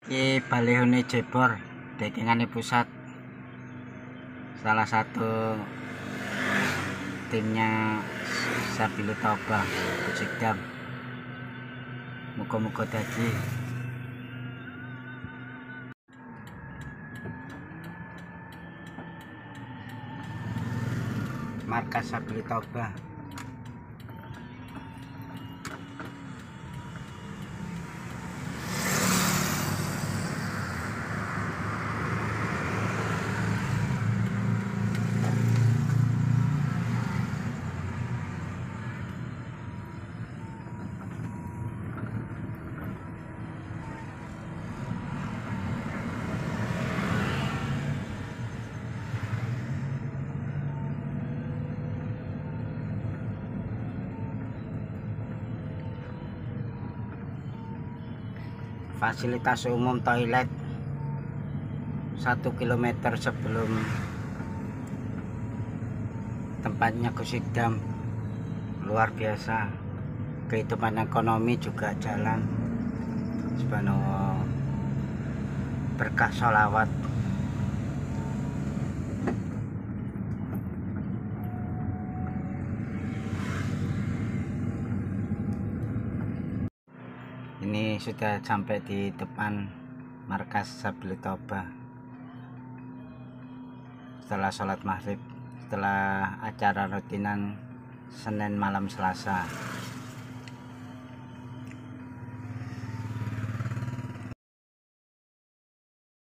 Iki balihune jebor dekingane pusat, salah satu timnya Sabilu Toba Pusikdam. Muga-muga dadi markas Sabilu Toba. Fasilitas umum toilet 1 km sebelum tempatnya Pusikdam, luar biasa. Kehidupan ekonomi juga jalan, subhanallah, berkah sholawat. Ini sudah sampai di depan markas Sabilu Toba setelah sholat maghrib, setelah acara rutinan Senin malam Selasa.